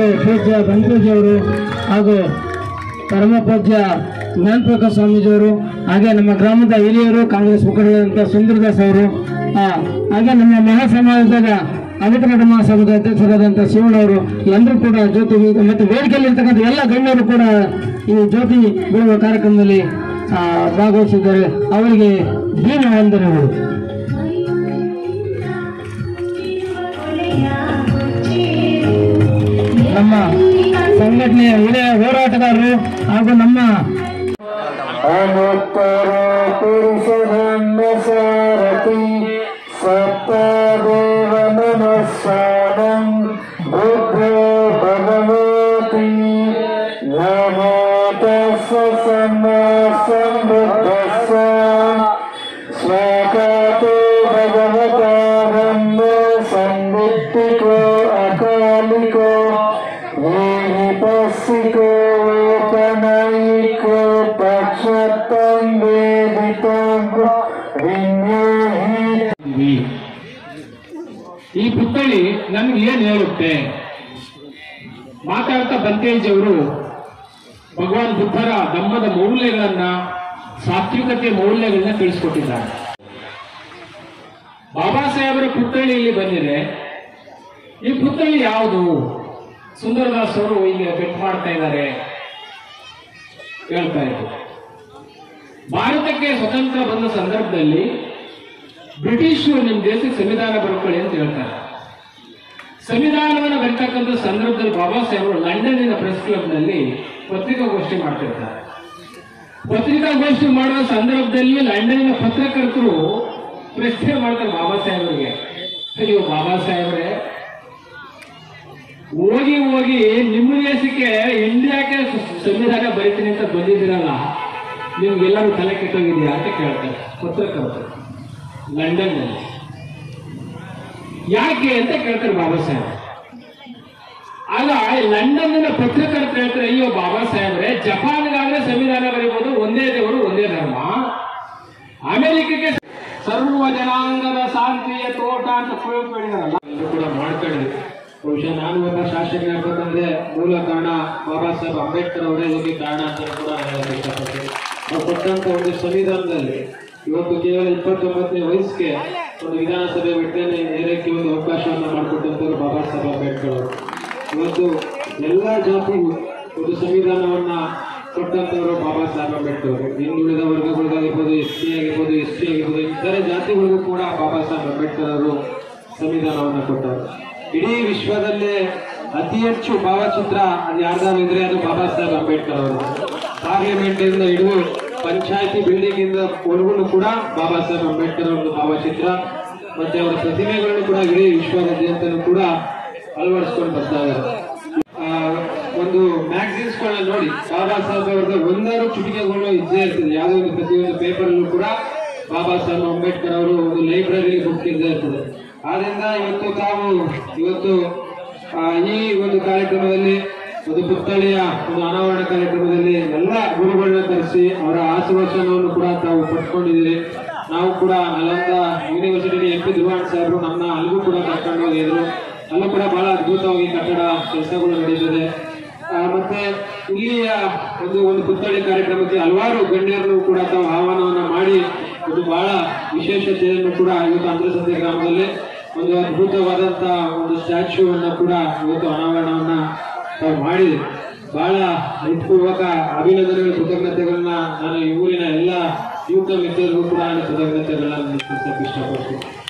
ಹಾಗೂ ಪೂಜ್ಯ ಬಂಕೂಜಿಯವರು ಹಾಗೂ ಪರಮ ಪೂಜ್ಯ ಜ್ಞಾನಪ್ರಕಾಶ್ ಸ್ವಾಮೀಜಿಯವರು, ಹಾಗೆ ನಮ್ಮ ಗ್ರಾಮದ ಹಿರಿಯರು ಕಾಂಗ್ರೆಸ್ ಮುಖಂಡರಾದಂಥ ಸುಂದರದಾಸ್ ಅವರು, ಹಾಗೆ ನಮ್ಮ ಮಹಾ ಸಮಾಜದಾಗ ಅಮಿತಕಟ ಮಹಾಸಭಾದ ಅಧ್ಯಕ್ಷರಾದಂಥ ಶಿವಣ್ಣವರು ಎಲ್ಲರೂ ಕೂಡ ಜ್ಯೋತಿ ಮತ್ತು ವೇದಿಕೆಯಲ್ಲಿ ಇರ್ತಕ್ಕಂಥ ಎಲ್ಲ ಗಣ್ಯರು ಕೂಡ ಈ ಜ್ಯೋತಿ ಬೀಳುವ ಕಾರ್ಯಕ್ರಮದಲ್ಲಿ ಭಾಗವಹಿಸಿದ್ದಾರೆ. ಅವರಿಗೆ ದೀನ ವಂದನೆಗಳು. ನಮ್ಮ ಸಂಘಟನೆಯ ಹಿರಿಯ ಹೋರಾಟಗಾರರು ಹಾಗೂ ನಮ್ಮ ಈ ಪುತ್ಥಳಿ ನಮ್ಗೆ ಏನ್ ಹೇಳುತ್ತೆ? ಮಾತಾಡ್ತಾ ಬಂತೇಜಿಯವರು ಭಗವಾನ್ ಬುದ್ಧರ ಧಮ್ಮದ ಮೌಲ್ಯಗಳನ್ನ, ಸಾತ್ವಿಕತೆಯ ಮೌಲ್ಯಗಳನ್ನ ತಿಳಿಸ್ಕೊಟ್ಟಿದ್ದಾರೆ. ಬಾಬಾ ಸಾಹೇಬರ ಪುತ್ಥಳಿ ಇಲ್ಲಿ ಬಂದಿದೆ. ಈ ಪುತ್ಥಳಿ ಯಾವುದು? ಸುಂದರದಾಸ್ ಅವರು ಈಗ ಬೆಟ್ ಮಾಡ್ತಾ ಇದ್ದಾರೆ, ಹೇಳ್ತಾ ಇದ್ರು. ಭಾರತಕ್ಕೆ ಸ್ವತಂತ್ರ ಬಂದ ಸಂದರ್ಭದಲ್ಲಿ ಬ್ರಿಟಿಷರು ನಿಮ್ಮ ದೇಶಕ್ಕೆ ಸಂವಿಧಾನ ಬರ್ಕೊಳ್ಳಿ ಅಂತ ಹೇಳ್ತಾರೆ. ಸಂವಿಧಾನವನ್ನು ಬರ್ತಕ್ಕಂಥ ಸಂದರ್ಭದಲ್ಲಿ ಬಾಬಾ ಸಾಹೇಬರು ಲಂಡನ್ನಿನ ಪ್ರೆಸ್ ಕ್ಲಬ್ನಲ್ಲಿ ಪತ್ರಿಕಾಗೋಷ್ಠಿ ಮಾಡ್ತಿರ್ತಾರೆ. ಪತ್ರಿಕಾಗೋಷ್ಠಿ ಮಾಡುವ ಸಂದರ್ಭದಲ್ಲಿ ಲಂಡನ್ನಿನ ಪತ್ರಕರ್ತರು ಪ್ರಶ್ನೆ ಮಾಡ್ತಾರೆ ಬಾಬಾ ಸಾಹೇಬರಿಗೆ, ನೀವು ಬಾಬಾ ಸಾಹೇಬ್ರೆ ಹೋಗಿ ಹೋಗಿ ನಿಮ್ಮ ದೇಶಕ್ಕೆ ಇಂಡಿಯಾಕ್ಕೆ ಸಂವಿಧಾನ ಬರೀತೀನಿ ಅಂತ ಬಂದಿದ್ದೀರಲ್ಲ, ನಿಮ್ಗೆಲ್ಲರೂ ತಲೆ ಕೆಟ್ಟೋಗಿದೆಯಾ ಅಂತ ಕೇಳ್ತಾರೆ ಪತ್ರಕರ್ತರು ಲಂಡನ್ನಲ್ಲಿ. ಯಾಕೆ ಅಂತ ಕೇಳ್ತಾರೆ ಬಾಬಾ ಸಾಹೇಬ್. ಆಗ ಲಂಡನ್ನಿನ ಪತ್ರಕರ್ತರು ಹೇಳ್ತಾರೆ, ಅಯ್ಯೋ ಬಾಬಾ ಸಾಹೇಬ್ರೆ, ಜಪಾನ್ಗಾದ್ರೆ ಸಂವಿಧಾನ ಬರೀಬಹುದು, ಒಂದೇ ದೇವರು ಒಂದೇ ಧರ್ಮ. ಅಮೆರಿಕಕ್ಕೆ ಸರ್ವ ಜನಾಂಗದ ಶಾಂತಿಯ ತೋಟ ಅಂತ ಕುವೆಂಪು ಹೇಳಿದಾರಲ್ಲ, ಇದು ಕೂಡ ಮಾಡ್ಕೊಂಡಿದ್ವಿ. ಬಹುಶಃ ನಾನು ಒಬ್ಬ ಶಾಸಕನಾಗಬೇಕಂದ್ರೆ ಮೂಲ ಕಾರಣ ಬಾಬಾ ಸಾಹೇಬ್ ಅಂಬೇಡ್ಕರ್ ಅವರೇ ಇದಕ್ಕೆ ಕಾರಣ ಅಂತ ಕೂಡ ಹೇಳಕ್ಕೆ ಇಷ್ಟಪಡ್ತೀನಿ. ಅವ್ರು ಕೊಟ್ಟಂತ ಒಂದು ಸಂವಿಧಾನದಲ್ಲಿ ಇವತ್ತು ಕೇವಲ 29ನೇ ವಯಸ್ಸಿಗೆ ಒಂದು ವಿಧಾನಸಭೆ ಬಿಟ್ಟೇನೆ ನೇರಕ್ಕೆ ಒಂದು ಅವಕಾಶವನ್ನು ಮಾಡಿಕೊಟ್ಟಂತವರು ಬಾಬಾ ಸಾಹೇಬ್ ಅಂಬೇಡ್ಕರ್ ಅವರು. ಇವತ್ತು ಎಲ್ಲ ಜಾತಿಗೂ ಒಂದು ಸಂವಿಧಾನವನ್ನ ಕೊಟ್ಟಂತವರು ಬಾಬಾ ಸಾಹೇಬ್ ಅಂಬೇಡ್ಕರ್ ಅವರು. ಹಿಂದುಳಿದ ವರ್ಗಗಳಿಗಾಗಿರ್ಬೋದು, SC ಆಗಿರ್ಬೋದು, ST ಆಗಿರ್ಬೋದು, ಇತರೆ ಜಾತಿಗಳಿಗೂ ಕೂಡ ಬಾಬಾ ಸಾಹೇಬ್ ಅಂಬೇಡ್ಕರ್ ಅವರು ಸಂವಿಧಾನವನ್ನು ಕೊಟ್ಟರು. ಇಡೀ ವಿಶ್ವದಲ್ಲೇ ಅತಿ ಹೆಚ್ಚು ಭಾವಚಿತ್ರ ಅದು ಯಾರ್ದಾರು ಇದ್ರೆ ಅದು ಬಾಬಾ ಸಾಹೇಬ್ ಅಂಬೇಡ್ಕರ್ ಅವರು. ಪಾರ್ಲಿಮೆಂಟ್ ಇಂದ ಹಿಡಿದು ಪಂಚಾಯತಿ ಬಿಲ್ಡಿಂಗ್ ಇಂದ ಒಳಗೂ ಕೂಡ ಬಾಬಾ ಸಾಹೇಬ್ ಅಂಬೇಡ್ಕರ್ ಅವರ ಭಾವಚಿತ್ರ ಮತ್ತೆ ಅವರ ಪ್ರತಿಮೆಗಳನ್ನು ಕೂಡ ಇಡೀ ವಿಶ್ವದಾದ್ಯಂತ ಕೂಡ ಅಳವಡಿಸ್ಕೊಂಡು ಬರ್ತಾ ಇದ್ದಾರೆ. ಒಂದು ಮ್ಯಾಗಝಿನ್ಸ್ ಗಳನ್ನ ನೋಡಿ ಬಾಬಾ ಸಾಹೇಬ್ ಅವರದ ಒಂದಾರು ಚುಟಿಕೆಗಳು ಇದ್ದೇ ಇರ್ತದೆ. ಯಾವುದೋ ಒಂದು ಪ್ರತಿಯೊಂದು ಪೇಪರ್ ಅಲ್ಲೂ ಕೂಡ ಬಾಬಾ ಸಾಹೇಬ್ ಅಂಬೇಡ್ಕರ್ ಅವರು ಒಂದು ಲೈಬ್ರರಿ ಬುಕ್ ಇದ್ದೇ ಇರ್ತದೆ. ಆದ್ರಿಂದ ಇವತ್ತು ಈ ಒಂದು ಕಾರ್ಯಕ್ರಮದಲ್ಲಿ ಒಂದು ಪುತ್ಥಳಿಯ ಒಂದು ಅನಾವರಣ ಕಾರ್ಯಕ್ರಮದಲ್ಲಿ ಎಲ್ಲ ಗುರುಗಳನ್ನ ಕರೆಸಿ ಅವರ ಆಶೀರ್ವಚನವನ್ನು ಕೂಡ ತಾವು ಪಡ್ಕೊಂಡಿದ್ದೀರಿ. ನಾವು ಕೂಡ ನಲಂದ ಯೂನಿವರ್ಸಿಟಿ MP ಧ್ರುವಣ್ ಸಾಹೇಬರು ನಮ್ಮ ಅಲ್ಲಿಗೂ ಕೂಡ ಕರ್ಕೊಂಡು ಹೋಗಿದ್ರು. ಅಲ್ಲೂ ಕೂಡ ಬಹಳ ಅದ್ಭುತವಾಗಿ ಕಟ್ಟಡ ಕೆಲಸಗಳು ನಡೀತದೆ. ಮತ್ತೆ ಇಲ್ಲಿಯ ಒಂದು ಪುತ್ಥಳಿ ಕಾರ್ಯಕ್ರಮಕ್ಕೆ ಹಲವಾರು ಗಣ್ಯರನ್ನು ಕೂಡ ತಾವು ಆಹ್ವಾನವನ್ನ ಮಾಡಿ ಒಂದು ಬಹಳ ವಿಶೇಷತೆಯನ್ನು ಕೂಡ ಇವತ್ತು ಅಂದ್ರಸಂತೆ ಗ್ರಾಮದಲ್ಲಿ ಒಂದು ಅದ್ಭುತವಾದಂತ ಒಂದು ಸ್ಟ್ಯಾಚ್ಯೂವನ್ನು ಕೂಡ ಇವತ್ತು ಅನಾವರಣವನ್ನ ತಾವು ಮಾಡಿದೆ. ಬಹಳ ಹೃತ್ಪೂರ್ವಕ ಅಭಿನಂದನೆಗಳು, ಕೃತಜ್ಞತೆಗಳನ್ನ ನಾನು ಈ ಊರಿನ ಎಲ್ಲ ಯುವಕ ಮಿತ್ರರಿಗೂ ಕೂಡ ನಾನು ಕೃತಜ್ಞತೆಗಳನ್ನ ತಿಳಿಸಕ್ಕೆ ಇಷ್ಟಪಡ್ತೀನಿ.